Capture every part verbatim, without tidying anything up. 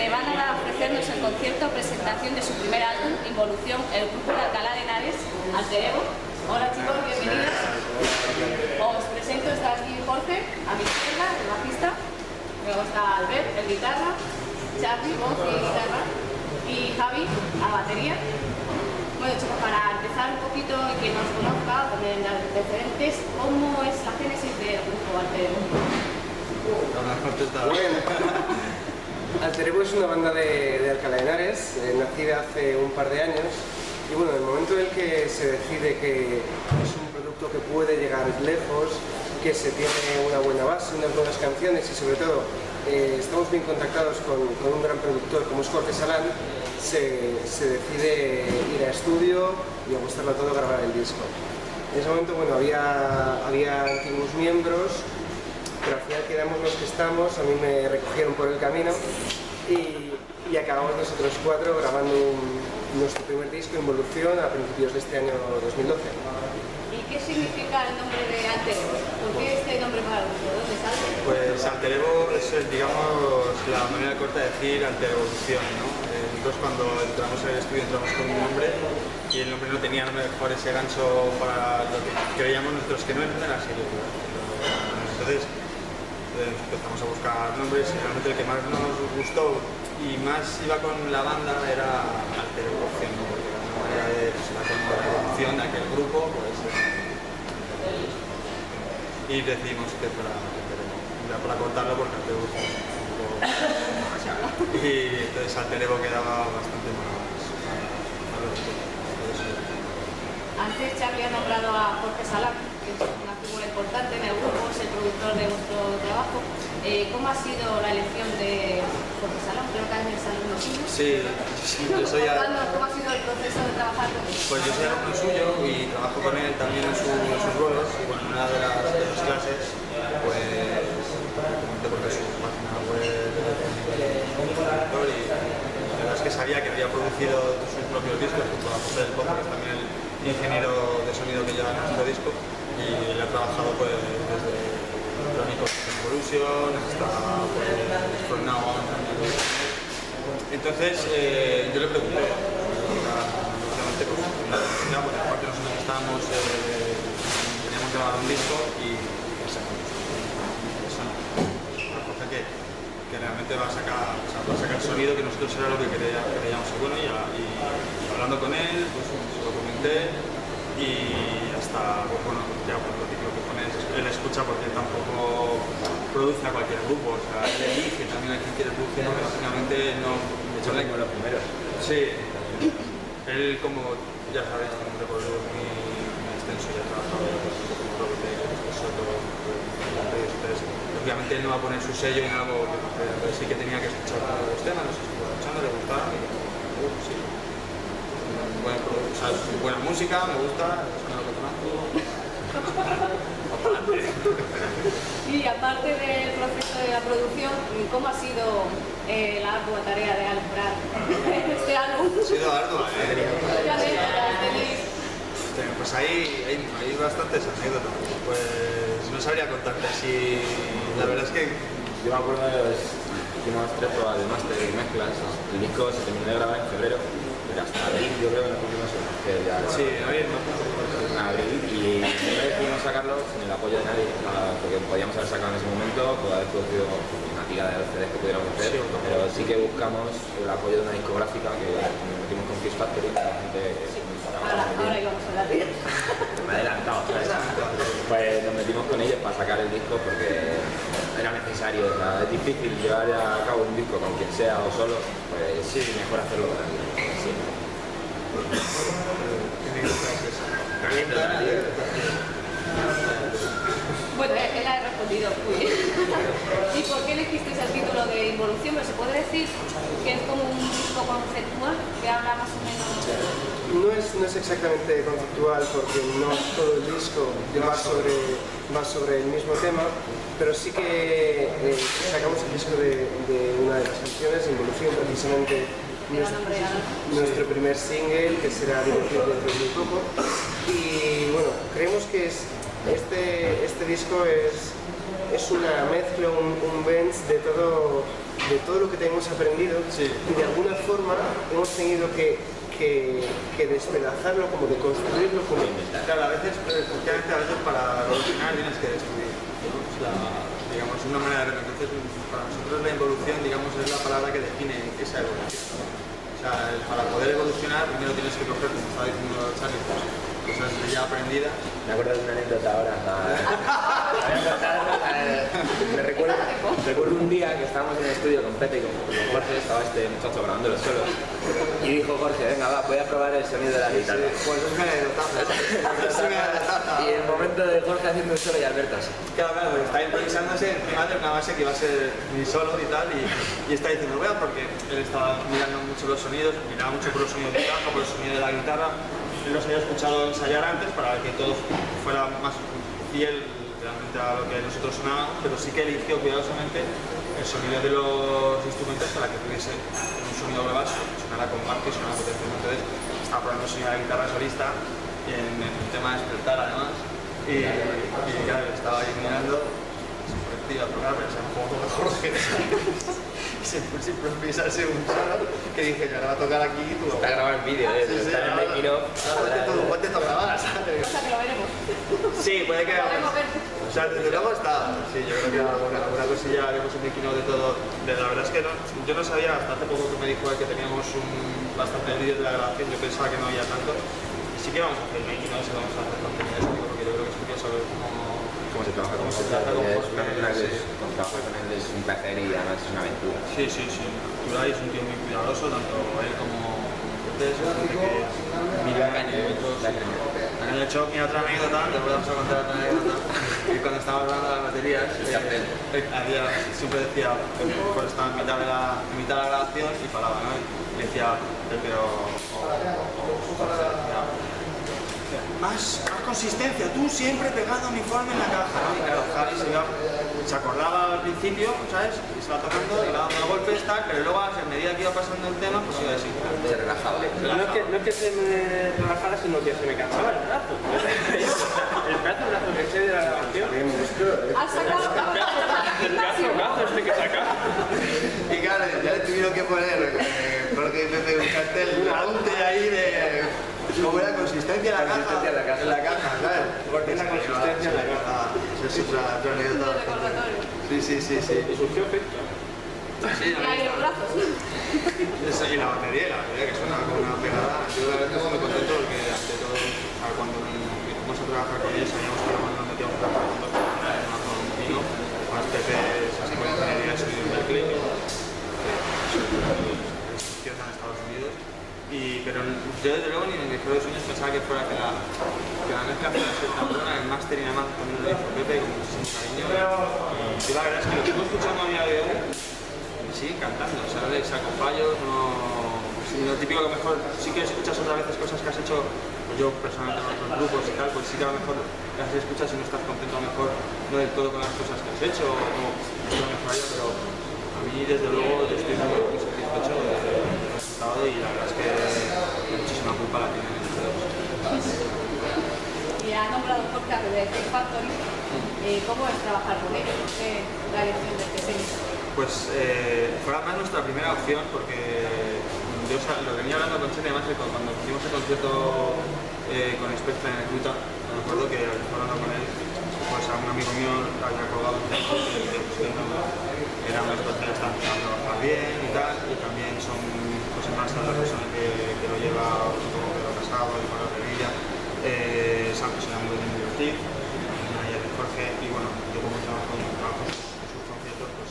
donde van a ofrecernos el concierto presentación de su primer álbum, Involución, el grupo de Alcalá de Henares, Alter Ego. Hola chicos, bienvenidos. Os presento, está aquí Jorge, a mi izquierda, el bajista. Luego está Albert, el guitarra, Charlie, voz y guitarra, y Javi, a batería. Bueno chicos, para empezar un poquito y que nos conozca con el antecedentes, ¿cómo es la génesis del grupo Alter Ego? Bueno, Alter Ego es una banda de, de Alcalá de Henares, eh, nacida hace un par de años, y bueno, en el momento en el que se decide que es un producto que puede llegar lejos, que se tiene una buena base, unas buenas canciones y sobre todo eh, estamos bien contactados con, con un gran productor como es Jorge Salán, se, se decide ir a estudio y ajustarlo todo a grabar el disco. En ese momento, bueno, había, había antiguos miembros, pero al final quedamos los que estamos, a mí me recogieron por el camino y, y acabamos nosotros cuatro grabando un, nuestro primer disco, Involución, a principios de este año dos mil doce. ¿Y qué significa el nombre de Alter Ego? ¿Por qué este nombre para el grupo? ¿Dónde sale? Pues Alter Ego es, digamos, la manera corta de decir alter evolución, ¿no? Eh, nosotros cuando entramos en el estudio entramos con un nombre y el nombre no tenía a lo mejor ese gancho para lo que creíamos nosotros que no era así. Entonces empezamos a buscar nombres y realmente el que más nos gustó y más iba con la banda era Alter Evolución, ¿no? Porque era una manera de pues, la evolución de aquel grupo, pues, y decidimos que para, para cortarlo porque Alter Ego es un poco demasiado. Y entonces Alter Ego quedaba bastante más, más Antes Charlie ha nombrado a Jorge Salán, que es una figura importante en el grupo, es el productor de vuestro trabajo. Eh, ¿Cómo ha sido la elección de Jorge Salán? Creo que es alumno suyo. Sí, sí, yo soy a... ¿Cómo ha sido el proceso de trabajar con él? Pues yo soy alumno suyo y trabajo con él también en, su, en sus bolos. Y bueno, en una de las, de las clases, pues, comenté porque su página web y la verdad es que sabía que había producido sus propios discos junto a José del Pozo, que es también el ingeniero de sonido que lleva nuestro disco, y él ha trabajado pues desde Crónicos Evolution hasta pues, From Now On. Entonces eh, yo le pregunté, obviamente pues una necesidad, porque aparte nosotros estábamos, eh, teníamos grabado un disco y esa una cosa que, que realmente va a sacar, o sea, va a sacar sonido que nosotros era lo que creíamos, creíamos bueno y, y hablando con él, pues se lo comenté y hasta, pues bueno, ya pues, lo típico que pones, él escucha porque él tampoco produce a cualquier grupo, o sea, él elige también a quien quiere producir, pero básicamente no... De hecho, como los primeros. Sí, él como, ya sabéis, tiene un recorrido muy, muy extenso, ya ha trabajado como Robotech, Soto, entonces, obviamente él no va a poner su sello en algo que, que sí que tenía que escuchar los temas, no sé si estuvo escuchando, le gustaba, y, uh, sí. Bueno, o sea, buena música, me gusta, es lo que conozco. Y aparte del proceso de la producción, ¿cómo ha sido eh, la ardua tarea de alumbrar este álbum? Ha sido ardua, ¿eh? Ya tenéis. Pues hay, hay, hay bastantes anécdotas. Pues no sabría contarte así. La verdad es que yo me acuerdo de los últimos tres pruebas de máster y mezclas. El disco se terminó de grabar en febrero. Hasta abril, yo creo que nos pusimos que ya... Sí, en abril, ¿no? En abril, y no decidimos sacarlo sin el apoyo de nadie, porque podíamos haber sacado en ese momento, poder haber producido una tira de C Ds que pudiéramos hacer, sí, pero sí que buscamos el apoyo de una discográfica que nos metimos con Kiss Factory, la gente que sí. Ahora, ahora íbamos a hablar de ellos. Me he adelantado, ¿sabes? Pues nos metimos con ellos para sacar el disco porque era necesario, o sea, es difícil llevar a cabo un disco con quien sea o solo, pues sí, mejor hacerlo con alguien. Sí. Bueno, él ha respondido muy bien. ¿Y por qué elegisteis el título de Involución? ¿Se puede decir que es como un disco conceptual que habla más o menos? No es, no es exactamente conceptual porque no todo el disco va sobre, va sobre el mismo tema, pero sí que eh, sacamos el disco de, de una de las canciones, Involución, precisamente nuestro, nuestro primer single, que será Divertir dentro de muy poco. Y bueno, creemos que es, este, este disco es, es una mezcla, un, un blend de todo, de todo lo que tenemos aprendido Sí. y de alguna forma hemos tenido que, que, que despedazarlo, como de construirlo, como... Claro, a veces, efectivamente, a veces para evolucionar tienes que destruir, ¿no? O sea, digamos, una manera de... Entonces, para nosotros la involución, digamos, es la palabra que define esa evolución, ¿no? O sea, para poder evolucionar, primero tienes que coger, como estaba diciendo Charlie, pues, cosas ya aprendidas. Me acuerdo de una anécdota ahora. Me recuerdo, recuerdo un día que estábamos en el estudio con Pepe y con, con Jorge, estaba este muchacho grabando los solos, y dijo Jorge, venga va, voy a probar el sonido de la guitarra. Pues es una anécdota. Es una anécdota. Y el momento de Jorge haciendo un solo y Alberto así. Claro, claro, porque está improvisándose encima de una base que iba a ser mi solo y tal, y, y está diciendo, vea, porque él estaba mirando mucho los sonidos, miraba mucho por los sonidos de caja, por el sonido de la guitarra. Él los había escuchado ensayar antes para que todo fuera más fiel realmente a lo que nosotros sonábamos, pero sí que eligió cuidadosamente el sonido de los instrumentos para que tuviese un sonido global, sonara compacto y sonara potencial. Entonces estaba probando el sonido de la guitarra solista en el tema de despertar además, y, y claro, estaba ahí mirando, se iba a tocar, pero se un poco mejor que y se puso a improvisarse un solo que dije, ya le va a tocar aquí y tú lo Está grabado en vídeo, ¿eh? Sí, sí, Está en el ahora- making of. Ponte todo, ponte todo a grabar, ¿sabes? Cosa que lo veremos. Sí, puede que... Lo veremos ver. O sea, desde luego está... Sí, yo creo que alguna, alguna cosilla haremos un making of de todo. De, la verdad es que no, yo no sabía, hasta hace poco que me dijo él que teníamos un, bastante vídeos de la grabación, yo pensaba que no había tanto. Y sí que vamos a hacer el making of, se vamos a hacer contenido de eso, porque yo creo que es curioso ver cómo... Cómo se trabaja con cómo se Jorge, trabaja con porque es Jorge, una persona que sí. es, con trabajar con él es un placer y además es una aventura. Sí, sí, sí. Turay es un tío muy cuidadoso, tanto él como Cortés, es gente que mira kilómetros. En el shock, mira otra anécdota, te vamos a contar otra anécdota, que cuando estaba hablando de las baterías, eh, eh, había, siempre decía, pues estaba en mitad de la, en mitad de la grabación y paraba, ¿no? Y decía, pero... o- o- o- Más, más consistencia, tú siempre pegando uniforme en la caja, ¿no? Y claro, Javi se, iba, se acordaba al principio, ¿sabes? Y se iba tocando, iba dando golpes, tal, pero luego a medida que iba pasando el tema, pues iba así. Se relajaba. No es, que, no es que se me relajara, sino que se me cansaba el brazo. El brazo, el brazo que sé de la grabación. Has sacado El brazo, el brazo este que saca. Y claro, ya le tuvieron que poner, eh, porque me pegó un cartel, un apunte ahí de cómo era la consistencia de la caja. Consistencia de la caja. En la caja, ¿sabes? Porque es la consistencia de la caja. Eso es otra, otra anécdota. recordatorio. Sí, sí, sí, sí. Y surgió efecto. Sí, Y ahí los brazos. Eso, y la batería, la batería que suena con una pegada. Yo la verdad estoy muy contento porque ante todo, o sea, cuando empezamos a trabajar con ellos, sabíamos que no nos metíamos a trabajar con dos personas, una con un vino, más Pepe, se hace con ingeniería de sonido en Berkeley, que es en Estados Unidos. Y, pero yo desde luego ni en mis mejores sueños pensaba que fuera que la, que la mezcla fuera a ser tan buena, el máster y además también lo hizo Pepe con muchísimo cariño. Y yo la verdad es que lo que estoy escuchando a día de hoy me sigue encantando, ¿sabes? Saco fallos, no... Lo típico que a lo mejor sí que escuchas otras veces cosas que has hecho, pues yo personalmente en otros grupos y tal, pues sí que a lo mejor las escuchas y no estás contento a lo mejor no del todo con las cosas que has hecho o no esto me falla, pero a mí desde luego yo estoy muy, muy satisfecho del resultado y la verdad es que muchísima culpa la tienen ustedes. Y ha nombrado Jorge de Tech Factory. Eh, ¿Cómo es trabajar con ellos? ¿Por qué la elección de este sello? Pues eh, fue además nuestra primera opción porque yo lo venía hablando con Chete además cuando hicimos el concierto eh, con Spectra en el Ruta, me acuerdo que hablando con él, pues a un amigo mío le había colgado un texto que le pues, era una situación que está empezando a trabajar bien y tal, y también son pues más la persona que, que lo lleva como Pedro Casado, el Pablo Revilla, eh, Santos se llama muy divertido, y Jorge, y bueno, yo como trabajo en trabajo en sus conciertos, pues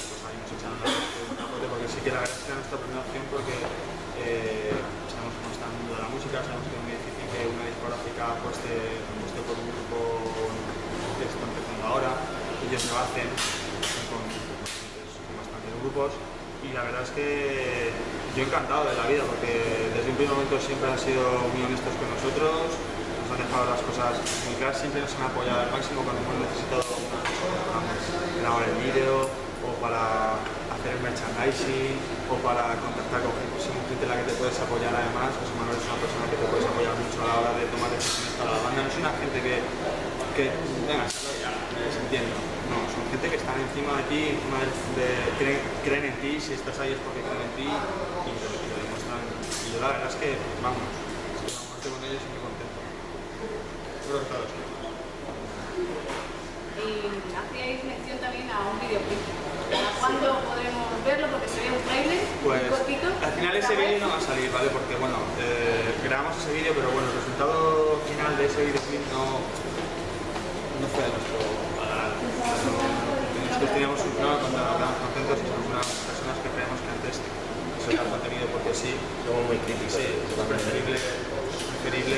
porque sí que la verdad es que era nuestra primera opción porque eh, sabemos cómo está el mundo de la música, sabemos que es muy difícil que una discográfica apueste, apueste por un grupo que está empezando ahora, ellos lo hacen con, con bastantes grupos y la verdad es que yo encantado de la vida porque desde un primer momento siempre han sido muy honestos con nosotros, nos han dejado las cosas muy claras, siempre nos han apoyado al máximo cuando hemos necesitado una cosa para grabar el vídeo o para hacer el merchandising o para contactar con gente, pues, gente en la que te puedes apoyar además. José Manuel es una persona que te puedes apoyar mucho a la hora de tomar decisiones para la banda, no es una gente que, que venga, les entiendo. No, son gente que están encima de ti, encima de, de, creen, creen en ti, si estás ahí es porque creen en ti y lo, y lo demuestran. Y yo la verdad es que, vamos, es que la muerte con ellos y muy contento. Creo que todos. Y hacíais mención también a un videoclip. ¿Cuándo podremos verlo? Porque se ve un trailer Pues, muy cortito. al final ese vídeo no va a salir, ¿vale? Porque, bueno, eh, grabamos ese vídeo, pero bueno, el resultado final de ese videoclip no, no fue nuestro agrado. Nosotros teníamos un no, cuando nos quedamos contentos y somos unas personas que creemos que antes de soltar contenido porque sí, Somos muy críticos. sí, es preferible, preferible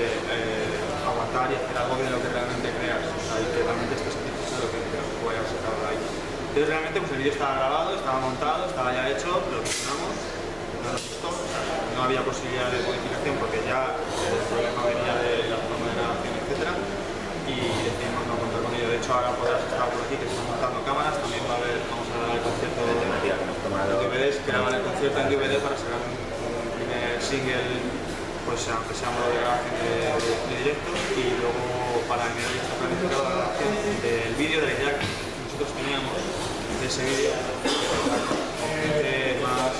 eh, aguantar y hacer algo de lo que realmente creas, o sea, y que realmente estés satisfecho de lo que, de lo que vayas a sacar de ahí. Entonces realmente pues, el vídeo estaba grabado, estaba montado, estaba ya hecho, lo funcionamos, no nos gustó, o sea, no había posibilidad de modificación porque ya el problema venía de la forma de grabación, etcétera, y decidimos no contar con ello. De hecho ahora podrás estar por aquí que estamos montando cámaras, también va a haber, vamos a grabar el concierto de D V Ds, grabar el concierto en D V D para sacar un, un primer single, pues aunque sea modo de grabación de, de, de directo, y luego para enero ya está planificada la grabación del vídeo, de la idea que nosotros teníamos de ese vídeo, con gente más,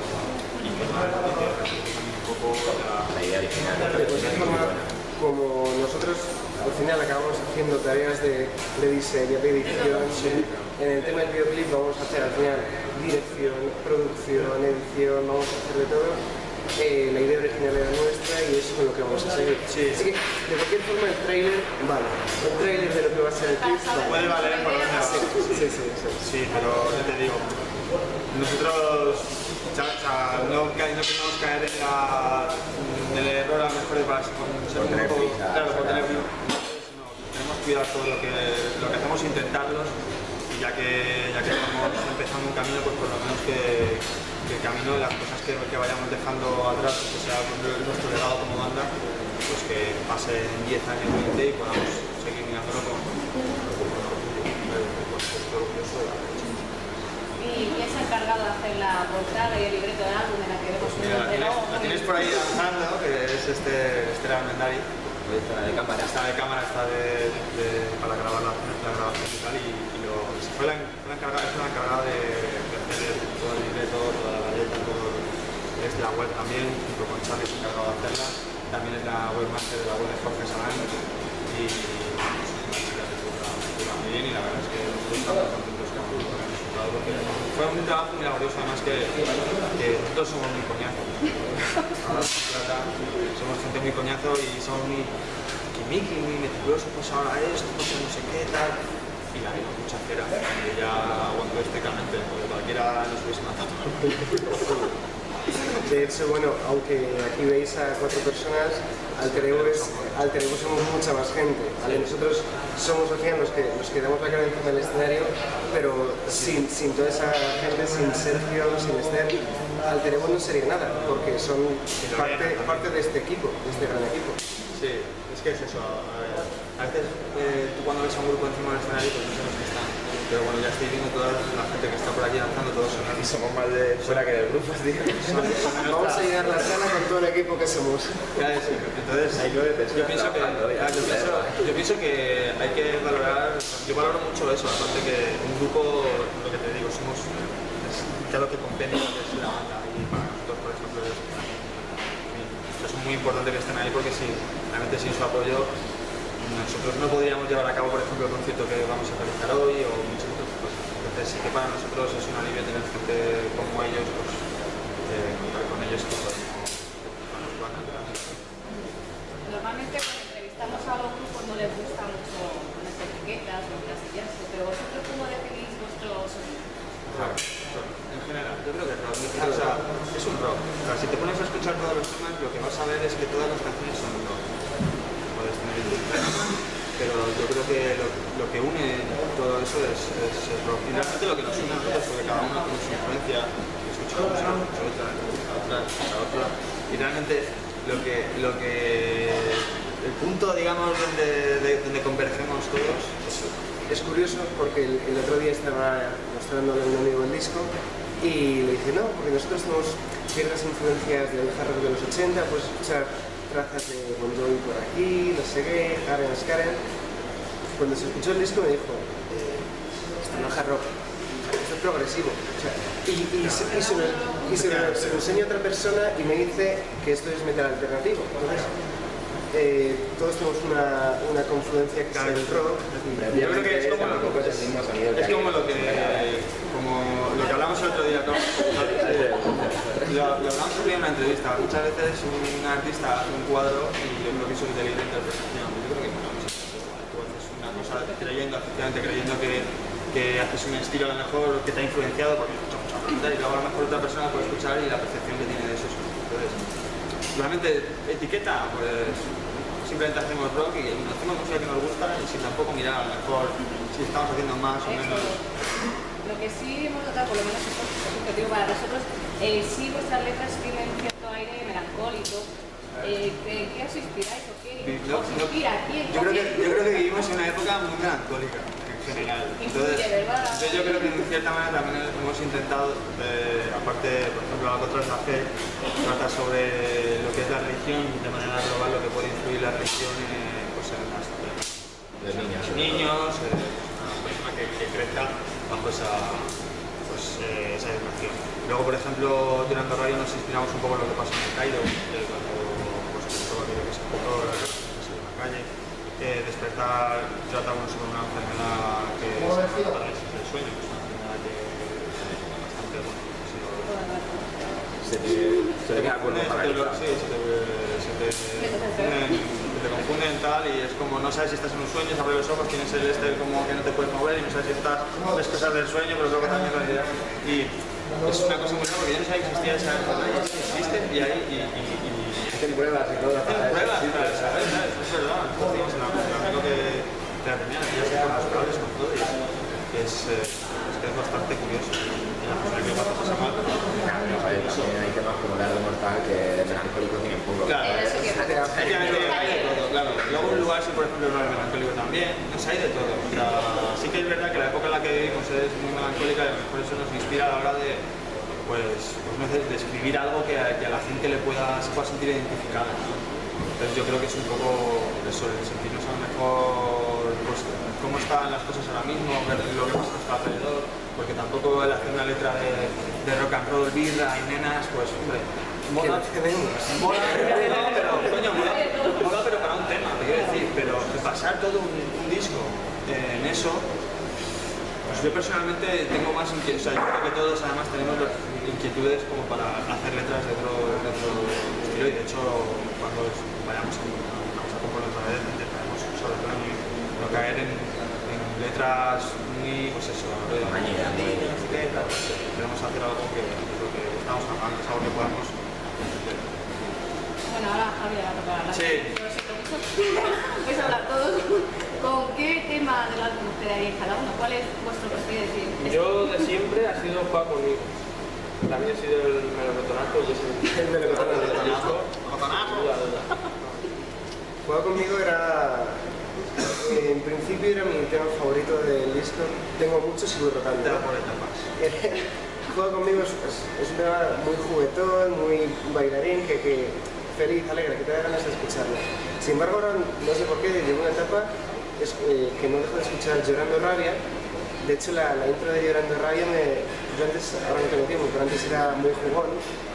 y que más un poco la, La idea original. De cualquier forma, como nosotros al final acabamos haciendo tareas de, de diseño, de edición, en el tema del videoclip vamos a hacer al final dirección, producción, edición, vamos a hacer de todo. Eh, la idea original era nuestra y eso es con lo que vamos a seguir. Sí. Así que, de cualquier forma, el trailer vale. El trailer de lo que va a ser el clip vale. puede valer por donde va. Sí, sí, sí, sí. Sí, pero ya te digo, nosotros ya, ya, no, ca- no queremos caer en, la, en el error a lo mejor de para ser un tener poco, prisa, claro, por tener sacar. prisa. No, tenemos que cuidar todo lo que, lo que hacemos, intentarlos, y ya que, ya que estamos empezando un camino, pues por lo menos que, que el camino de las cosas que, que vayamos dejando atrás, que sea nuestro legado como banda, pues que pasen diez años, veinte y podamos seguir mirándolo con ¿Y quién se ha encargado de hacer la portada y el libreto del álbum en la que vemos un Mira, la tienes, reloj? la tienes por ahí avanzando, que es este, este era Mendari. Está de cámara. Está de cámara, está de, de- para grabar la, la grabación y tal, y, y lo, fue la, fue la encargada, es la encargada de, de hacer todo el libreto, toda la galleta, todo, es la web también, junto con Charlie se ha encargado de hacerla, también es la webmaster de la web de Jorge Salán, y es una chica que curra curra muy bien, y la verdad es que nosotros estamos contentos con con el resultado, porque fue un trabajo muy laborioso, además que, que nosotros somos muy coñazos. Ahora se trata, somos gente muy coñazo y somos muy quimiqui, muy meticulosos, pues ahora esto, pues no sé qué, tal. Y la vimos mucha cera, y ya aguantó estrictamente, porque cualquiera nos hubiese matado. De hecho, bueno, aunque aquí veis a cuatro personas, Alter Ego, es, Alter Ego somos mucha más gente, ¿vale? Nosotros somos al final los que, los que damos la cara encima del escenario, pero sin, sin toda esa gente, sin Sergio, sin Esther, Alter Ego no sería nada, porque son parte, parte de este equipo, de este gran equipo. Sí, es que es eso. A, ver, a veces eh, tú cuando ves a un grupo encima del escenario, pues no sabes dónde están. Pero bueno, ya estoy viendo toda la gente que está por aquí danzando, todos son Y somos más de fuera que del grupo, tío. son- son Vamos a nuestra- llegar a la sala con todo el equipo que somos. Ya, sí. Entonces, Hay nueve personas yo pienso que, trabajando, ya, yo, tú pienso, sabes. yo pienso que hay que valorar, yo valoro mucho eso, aparte que un grupo, lo que te digo, somos, es ya lo que compendia lo que es la banda, y para nosotros, por ejemplo, es, es muy importante que estén ahí, porque si, realmente sin su apoyo, nosotros no podríamos llevar a cabo, por ejemplo, el concierto que vamos a realizar hoy, o muchas otras cosas. Entonces sí que para nosotros es un alivio tener gente como ellos, pues, eh, contar con ellos, pues, nos van a ayudar. Normalmente cuando entrevistamos a los grupos no les gusta mucho las etiquetas o encasillarse, pero vosotros ¿cómo definís vuestro sonido? Rock, rock, en general, yo creo que rock, o sea, es un rock. O sea, si te pones a escuchar todos los temas, lo que vas a ver es que todas las canciones son rock. Puedes tener diferentes, pero yo creo que lo, lo que une todo eso es, es el rock. Y realmente lo que nos une a nosotros, porque cada uno tiene su influencia, que escucha una música, escucha otra, escucha otra, escucha otra. Y realmente lo que, lo que el punto, digamos, donde, de, donde convergemos todos es eso. Es curioso porque el, el otro día estaba mostrándole a un amigo el disco y le dije, no, porque nosotros tenemos ciertas influencias del hard rock de los ochenta, pues escuchar trazas de Bon Jovi por aquí, no sé qué, Karen Skaren. cuando se escuchó el disco me dijo, eh, esto no es hard rock, esto es progresivo. O sea, y y, se, y, se, lo, y se, lo, se lo enseña a otra persona y me dice que esto es metal alternativo. Entonces, eh, todos tenemos una, una confluencia que es el rock. Yo creo que es como lo que, es como lo que, como lo que hablamos el otro día, ¿no? Lo, lo hablamos el otro día en una entrevista. Muchas veces un artista hace un cuadro y yo creo que eso es de libre interpretación. Yo creo que no, tú haces una cosa creyendo, efectivamente creyendo que, que haces un estilo a lo mejor que te ha influenciado porque has escuchado mucha música y luego a lo mejor otra persona puede escuchar y la percepción que tiene de eso es entonces, realmente etiqueta, pues simplemente hacemos rock y hacemos música que nos gusta y sin tampoco mirar a lo mejor si estamos haciendo más o menos. Lo que sí hemos notado, por lo menos esto es objetivo para nosotros, eh, sí vuestras letras tienen cierto aire melancólico. Eh, ¿qué, ¿Qué os inspiráis o qué No, os no, inspira? ¿Quién? yo, creo que, ¿Quién? yo creo que vivimos en una época muy melancólica en general. Entonces, Influye, ¿verdad? entonces yo creo que en cierta manera también hemos intentado, eh, aparte, por ejemplo, la otra es la fe, trata sobre lo que es la religión de manera global, lo que puede influir la religión eh, pues en las Los niños. niños, eh, una persona que, que crezca bajo esa, pues, eh, esa educación. Luego, por ejemplo, Tirando Radio nos inspiramos un poco en lo que pasó en el Cairo, eh, cuando pues, todo aquello que se explotó en la calle. Eh, despertar trata uno sobre una enfermedad que es la parálisis del sueño, que es una enfermedad que es bastante bueno. Se te, se te queda cuerpo paralizado. Sí, se te, se te, confunden, se te confunden tal y es como no sabes si estás en un sueño, abres los ojos, tienes el este como que no te puedes mover y no sabes si estás, ves cosas del sueño, pero luego también realidad. Y es una cosa muy rara porque yo no sabía que existía esa enfermedad y existe y ahí y, y, y, Hacen pruebas y todo. hacen pruebas para saber, ¿sabes? Es verdad. Entonces, el amigo que te la tenía, ya se con los cables con todo y es, eh, es que es bastante curioso. Y la persona que pasa pasa mal. También hay temas como el arte mortal que de melancólico tienen poco. Claro, Eso que pasa. efectivamente hay de todo, claro. Luego un lugar, si por ejemplo el melancólico también, no sé, hay de todo. O sea, sí que es verdad que la época en la que vivimos es muy melancólica y a lo mejor eso nos inspira a la hora de pues, pues no sé, de escribir algo que a, que a la gente le pueda, se pueda sentir identificada, ¿no? Entonces yo creo que es un poco eso, el sentirnos a lo mejor pues, cómo están las cosas ahora mismo, ver lo que pasa a nuestro alrededor, porque tampoco el hacer una letra de, de rock and roll, birra y nenas, pues hombre, mola, mola, pero, coño, mola, mola pero para un tema, te quiero decir, pero pasar todo un, un disco eh, en eso, pues yo personalmente tengo más inquietudes, o sea, yo creo que todos además tenemos inquietudes como para hacer letras de otro, de otro estilo y de hecho cuando vayamos a, vamos a componer otra vez intentaremos sobre todo no, no caer en, en letras muy, pues eso, de Mañana, niños, no sé qué, tal, pues, queremos hacer algo que es lo que estamos hablando, es algo que podamos entender. Bueno, ahora Javier va a tocar la Sí. Lo siento mucho. Vais a hablar todos. ¿Con qué tema del álbum esperaríais cada uno? ¿Cuál es vuestro preferido? Decir, Yo de siempre ha sido Juega conmigo. También ha sido el melocotonazo, que es el melocotonazo. Duda, duda. Juega conmigo era, eh, en principio era mi tema favorito del disco. Tengo muchos y voy rotando. Te da por etapas. Juega conmigo es, es, es un tema muy juguetón, muy bailarín, que, que feliz, alegre, que te da ganas de escucharlo. Sin embargo, ahora no sé por qué, llegó una etapa es, eh, que no dejo de escuchar Llorando Rabia. De hecho, la, la intro de Llorando Rabia, me, yo antes, ahora no tengo tiempo, pero antes era muy jugón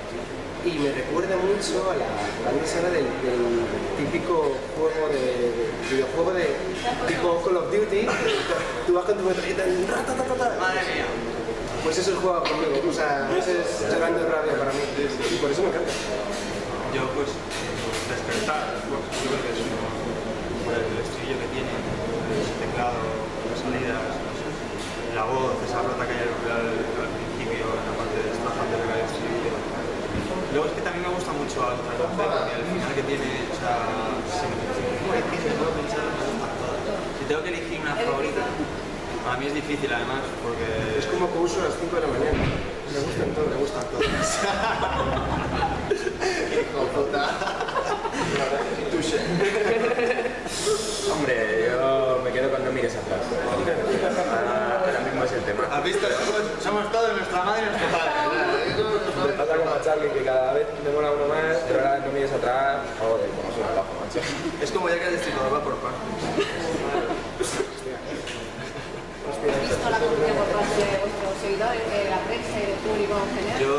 y me recuerda mucho a la banda sonora del, del típico juego de, de videojuego de tipo Call of Duty. Tú vas con tu metralleta y Madre mía. pues eso es Juega conmigo, o sea, eso es Llorando Rabia para mí y por eso me encanta. Yo pues despertar, pues, yo creo que es uno, por el estribillo que tiene, ese teclado, las salidas, no sé, la voz, esa rota que hay al, al, al principio, en la parte de destrozante de el estribillo. Luego es que también me gusta mucho al traductor, porque al final que tiene, o sea, si me pongo difícil, puedo pensar, me gustan todas. Si tengo que elegir una favorita, para mí es difícil además, porque Es como que uso a las cinco de la mañana. Me gustan todas, me gustan todas. hijo de puta. Hombre, yo me quedo con No mires atrás. Ahora, ahora mismo es el tema. ¿Has visto? Somos, somos todos nuestra madre y nuestro padre. Me pasa como a Charlie, que cada vez me mola uno más, Pero ahora No mires atrás, joder, como suena abajo, macho. Es como ya que el destripador va por partes. visto la acogida por parte de vuestros seguidores, de la prensa y del público en general? Yo,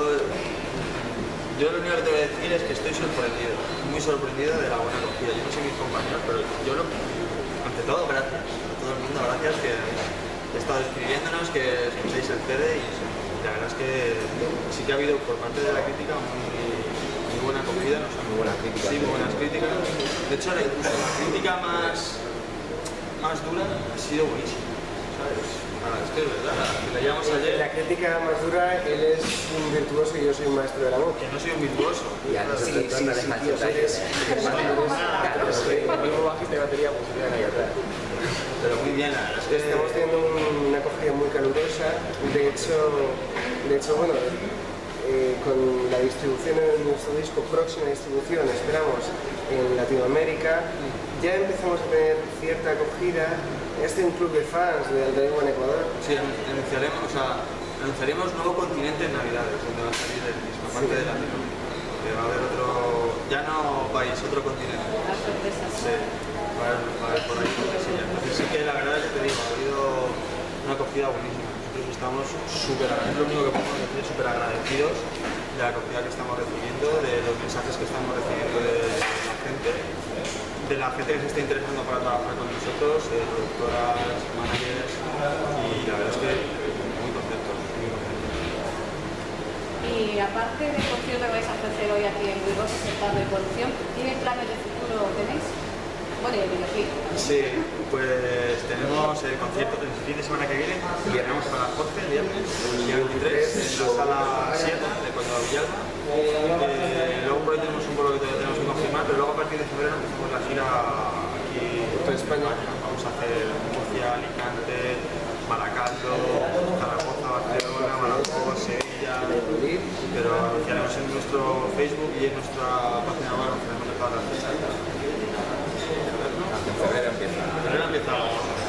yo lo único que te voy a decir es que estoy sorprendido, muy sorprendido de la buena acogida. Yo no sé mis compañeros, pero yo lo, ante todo, gracias a todo el mundo, gracias que he estado escribiéndonos, que escuchéis el C D y la verdad es que sí que ha habido por parte de la crítica muy, muy buena acogida. No sé, Muy buenas críticas. Sí, muy buenas críticas. De hecho, la, la crítica más, más dura ha sido buenísima, ¿sabes? Ah, es que es verdad, que la llevamos ayer. La crítica más dura, él es un virtuoso y yo soy un maestro del amor. Que no soy un virtuoso. Y a Sí, sí, sí, sí, tío, eres- Claro, es que el mismo bajista de batería pues se ahí atrás. Pero muy bien, la verdad es que Estamos teniendo un- una acogida muy calurosa. De hecho, de hecho bueno, eh, con la distribución de nuestro disco, próxima distribución, esperamos en Latinoamérica, ya empezamos a tener cierta acogida. Este es un club de fans de Aldeigua en Ecuador. sí, anunciaremos, o sea, anunciaremos nuevo continente en Navidades, donde va a salir el disco, aparte de Latinoamérica. Que va a haber otro, ya no país, otro continente. Las sorpresas. Sí, va a haber, va a haber por ahí sorpresillas. Entonces sí que la verdad es que te digo, ha habido una acogida buenísima. Nosotros estamos súper, es lo único que podemos decir, súper agradecidos de la acogida que estamos recibiendo, de los mensajes que estamos recibiendo de la gente, de la gente que se está interesando para trabajar con nosotros, eh, productoras, managers, y la verdad es que muy contentos, muy contentos. Y aparte del concierto que vais a ofrecer hoy aquí en Burgos, el Centro de Producción, ¿tiene planes de futuro tenéis? Bueno, y el videoclip. Sí, pues tenemos el concierto el fin de semana que viene, lo tenemos para las doce, el viernes, el día veintitrés, en la sala siete de Condado Villalba. Eh, luego por ahí tenemos un vuelo que todavía tenemos que confirmar, pero luego a partir de febrero empezamos la gira aquí Por España. Vamos a hacer Murcia, Alicante, Maracaldo, Zaragoza, Barcelona, Badajoz, Sevilla, pero anunciaremos en nuestro Facebook y en nuestra página web, anunciaremos de todas las fechas. En febrero empieza. Febrero empezamos.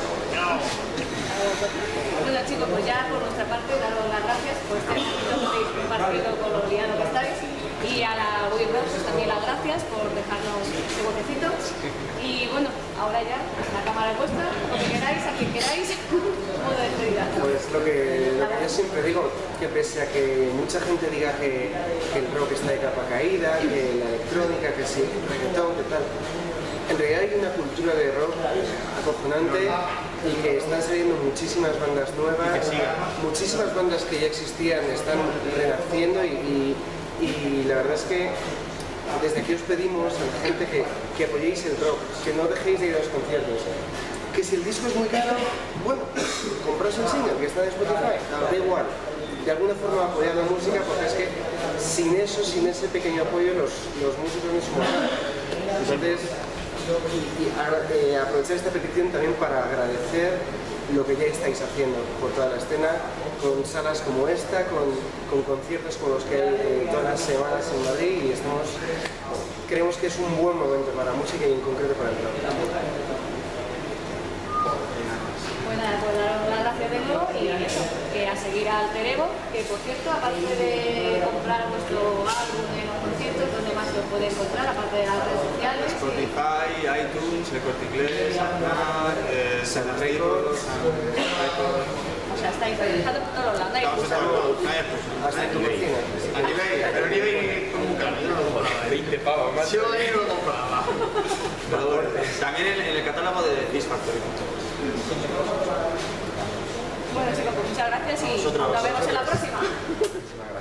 Bueno chicos, pues ya por nuestra parte daros las gracias por este ratito que habéis compartido con los lianos que estáis, y a la Wii Bros también las gracias por dejarnos este botecito. Y bueno, ahora ya la cámara es vuestra, lo que queráis, a quien queráis, modo de despedida. Pues lo que, lo que yo siempre digo, que pese a que mucha gente diga que, que el rock está de capa caída, que la electrónica, que sí, el reggaetón, que tal, en realidad hay una cultura de rock acojonante y que están saliendo muchísimas bandas nuevas, muchísimas bandas que ya existían están renaciendo y, y, y la verdad es que desde aquí os pedimos a la gente que, que apoyéis el rock, que no dejéis de ir a los conciertos. Que si el disco es muy caro, bueno, compraos el single que está en Spotify, da igual. De alguna forma apoyar la música, porque es que sin eso, sin ese pequeño apoyo, los, los músicos no somos nada. Entonces, y, y a- eh, aprovechar esta petición también para agradecer lo que ya estáis haciendo por toda la escena, con salas como esta, con, con conciertos como los que hay eh, todas las semanas en Madrid, y estamos, creemos que es un buen momento para la música y en concreto para el rock. Bueno, pues daros las gracias de nuevo y eso, que a seguir al Terebo, que por cierto, aparte de comprar vuestro álbum en los conciertos, ¿dónde más se os puede encontrar? Aparte de las redes sociales. Spotify, iTunes, El Corte Inglés, Aznar, eh, San Records, O sea, estáis dejando por todos lados, nadie Vamos a usa. ver, Hasta en tu cocina. a nivel, pero nivel como un cambio, yo no lo compraba. veinte pavos más. Yo ahí no lo compraba. Pero bueno, también en, en el catálogo de This Factory. Bueno chicos, pues muchas gracias y Vosotros. nos vemos en la próxima.